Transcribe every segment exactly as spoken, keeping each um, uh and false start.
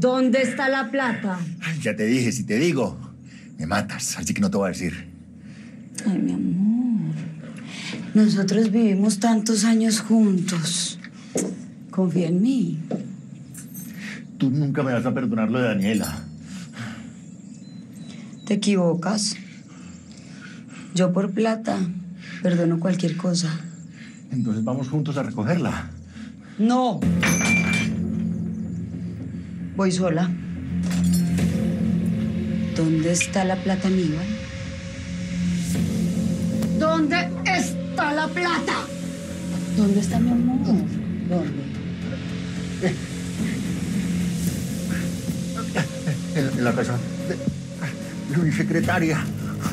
¿Dónde está la plata? Ay, ya te dije, si te digo, me matas, así que no te voy a decir. Ay, mi amor. Nosotros vivimos tantos años juntos. Confía en mí. Tú nunca me vas a perdonar lo de Daniela. Te equivocas. Yo por plata perdono cualquier cosa. Entonces vamos juntos a recogerla. No. Voy sola. ¿Dónde está la plata, Aníbal? ¿Dónde está la plata? ¿Dónde está mi amor? ¿Dónde? En, en la casa de, de mi secretaria.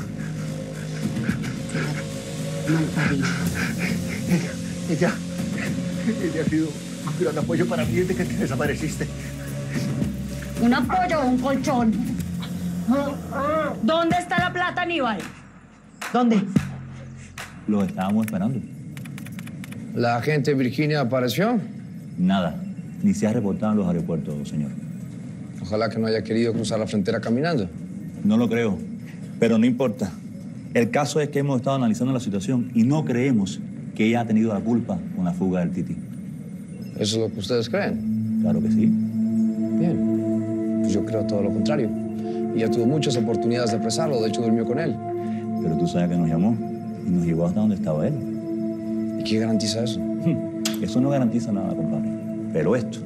Malparida. Ella, ella, ella ha sido un gran apoyo para mí desde que te desapareciste. ¿Un apoyo o un colchón? ¿Dónde está la plata, Aníbal? ¿Dónde? Los estábamos esperando. ¿La agente Virginia apareció? Nada. Ni se ha reportado en los aeropuertos, señor. Ojalá que no haya querido cruzar la frontera caminando. No lo creo, pero no importa. El caso es que hemos estado analizando la situación y no creemos que ella ha tenido la culpa con la fuga del Titi. ¿Eso es lo que ustedes creen? Claro que sí. Bien. Pues yo creo todo lo contrario. Ella tuvo muchas oportunidades de apresarlo, de hecho durmió con él. Pero tú sabes que nos llamó y nos llevó hasta donde estaba él. ¿Y qué garantiza eso? Eso no garantiza nada, compadre. Pero esto...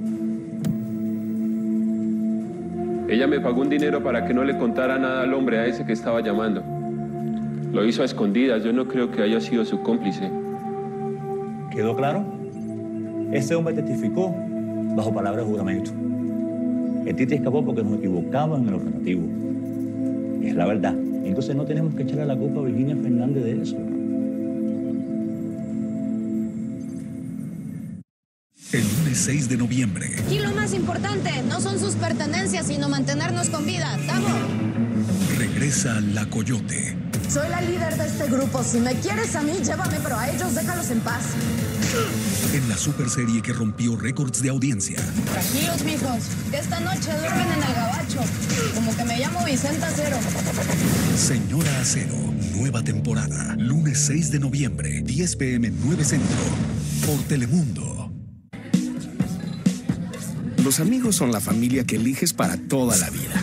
Ella me pagó un dinero para que no le contara nada al hombre a ese que estaba llamando. Lo hizo a escondidas. Yo no creo que haya sido su cómplice. ¿Quedó claro? Ese hombre testificó bajo palabra de juramento. El Titi escapó porque nos equivocamos en el operativo. Es la verdad. Entonces no tenemos que echarle la culpa a Virginia Fernández de eso. El lunes seis de noviembre. Y lo más importante, no son sus pertenencias, sino mantenernos con vida. ¡Tamo! Regresa La Coyote. Soy la líder de este grupo. Si me quieres a mí, llévame, pero a ellos déjalos en paz. En la super serie que rompió récords de audiencia. Tranquilos, mijos. Que esta noche duermen en el gabacho. Como que me llamo Vicenta Acero. Señora Acero, nueva temporada. Lunes seis de noviembre, diez p m nueve Centro. Por Telemundo. Los amigos son la familia que eliges para toda la vida.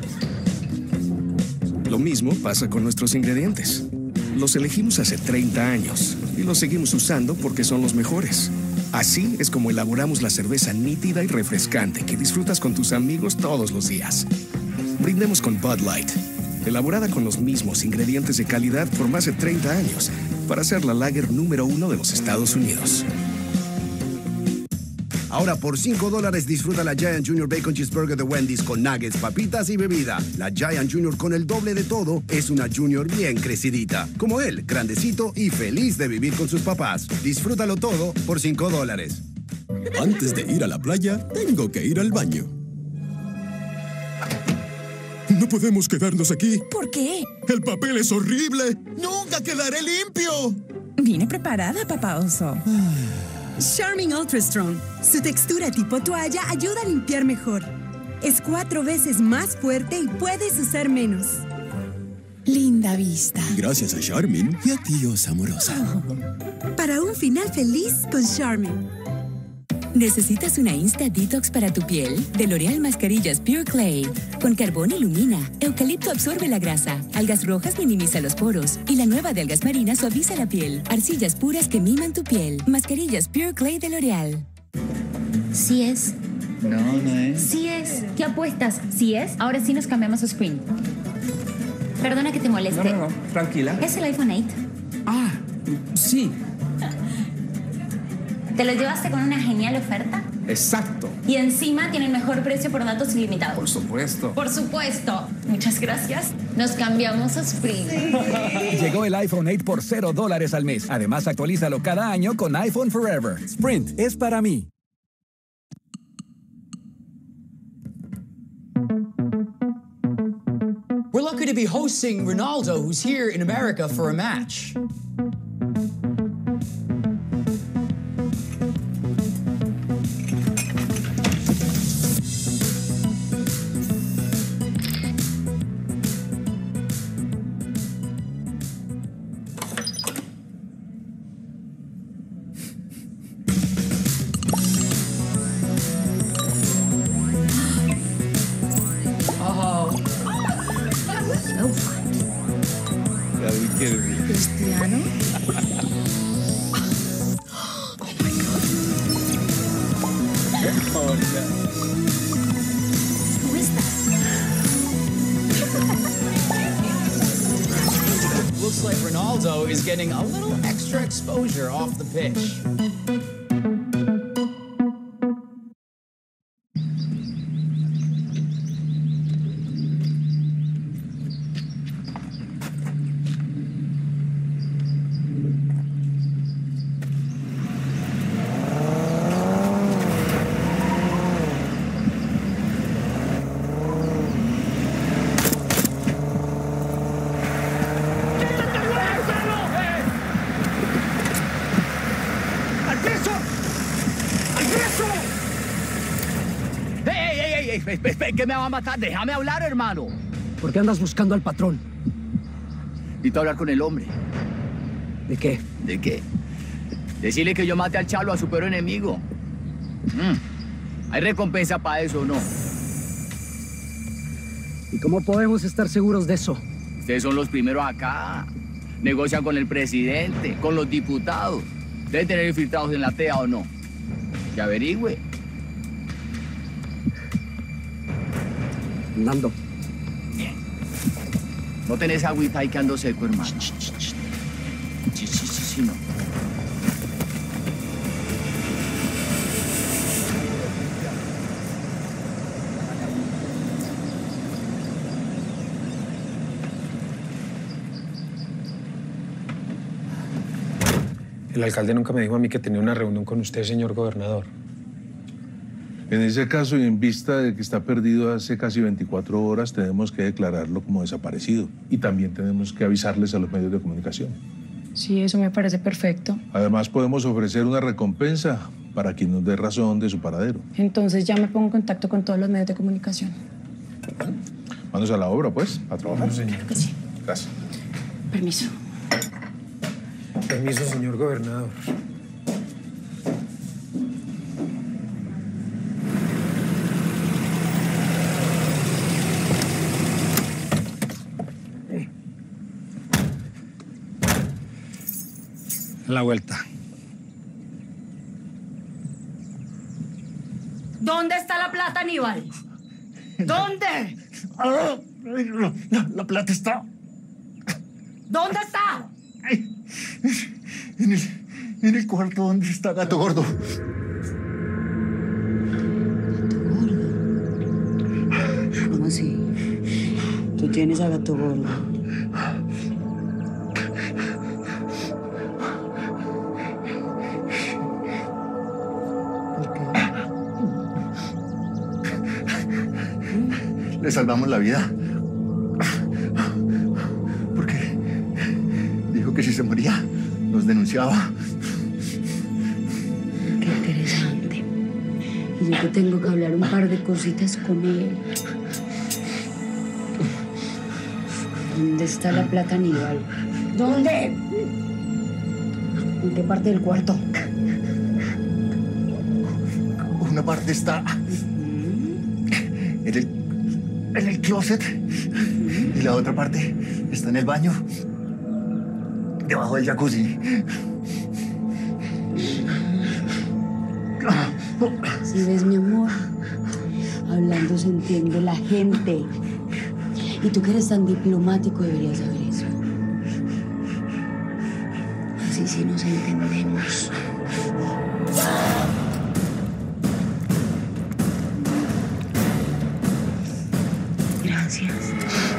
Lo mismo pasa con nuestros ingredientes. Los elegimos hace treinta años y los seguimos usando porque son los mejores. Así es como elaboramos la cerveza nítida y refrescante que disfrutas con tus amigos todos los días. Brindemos con Bud Light, elaborada con los mismos ingredientes de calidad por más de treinta años, para ser la lager número uno de los Estados Unidos. Ahora por cinco dólares disfruta la Giant Junior Bacon Cheeseburger de Wendy's con nuggets, papitas y bebida. La Giant Junior con el doble de todo es una Junior bien crecidita. Como él, grandecito y feliz de vivir con sus papás. Disfrútalo todo por cinco dólares. Antes de ir a la playa, tengo que ir al baño. No podemos quedarnos aquí. ¿Por qué? El papel es horrible. ¡Nunca quedaré limpio! Vine preparada, papá oso. Charming Ultra Strong. Su textura tipo toalla ayuda a limpiar mejor. Es cuatro veces más fuerte y puedes usar menos. Linda vista. Gracias a Charmin y a ti, Osa amorosa. Para un final feliz con Charmin. ¿Necesitas una Insta Detox para tu piel? De L'Oreal Mascarillas Pure Clay. Con carbón ilumina, eucalipto absorbe la grasa, algas rojas minimiza los poros y la nueva de algas marinas suaviza la piel. Arcillas puras que miman tu piel. Mascarillas Pure Clay de L'Oreal. Sí es. No, no es. Sí es. ¿Qué apuestas? Sí es. Ahora sí nos cambiamos a Sprint. Perdona que te moleste. No, no, no. Tranquila. ¿Es el iPhone ocho? Ah, sí. ¿Te lo llevaste con una genial oferta? Exacto. Y encima tiene el mejor precio por datos ilimitados. Por supuesto. Por supuesto. Muchas gracias. Nos cambiamos a Sprint. Sí. Llegó el iPhone ocho por cero dólares al mes. Además, actualízalo cada año con iPhone Forever. Sprint es para mí. We're lucky to be hosting Ronaldo, who's here in America for a match. looks like Ronaldo is getting a little extra exposure off the pitch. ¿Qué me va a matar? Déjame hablar, hermano. ¿Por qué andas buscando al patrón? Necesito hablar con el hombre. ¿De qué? ¿De qué? Decirle que yo mate al Chalo, a su peor enemigo. Mm. ¿Hay recompensa para eso o no? ¿Y cómo podemos estar seguros de eso? Ustedes son los primeros acá. Negocian con el presidente, con los diputados. Deben tener infiltrados en la T E A o no. Que averigüe. Nando. Bien. No tenés agüita ahí que ando seco, hermano. Sí, sí, sí, sí, no. El alcalde nunca me dijo a mí que tenía una reunión con usted, señor gobernador. En ese caso, y en vista de que está perdido hace casi veinticuatro horas, tenemos que declararlo como desaparecido. Y también tenemos que avisarles a los medios de comunicación. Sí, eso me parece perfecto. Además, podemos ofrecer una recompensa para quien nos dé razón de su paradero. Entonces ya me pongo en contacto con todos los medios de comunicación. Manos a la obra, pues, a trabajar. Sí, señor. Que sí. Gracias. Permiso. Permiso, señor gobernador. La vuelta. ¿Dónde está la plata, Aníbal? ¿Dónde? Ah, la, la plata está. ¿Dónde está? Ay, en, el, en el cuarto donde está Gato Gordo. ¿Cómo así? ¿Tú tienes a Gato Gordo? Le salvamos la vida. Porque dijo que si se moría, nos denunciaba. Qué interesante. Y yo que tengo que hablar un par de cositas con él. ¿Dónde está la plata, Aníbal? ¿Dónde? ¿En qué parte del cuarto? Una parte está en el, en el closet y la otra parte está en el baño, debajo del jacuzzi. Si ves, mi amor, hablando se entiende la gente. Y tú que eres tan diplomático deberías saber eso. Así sí nos entendemos. Gracias.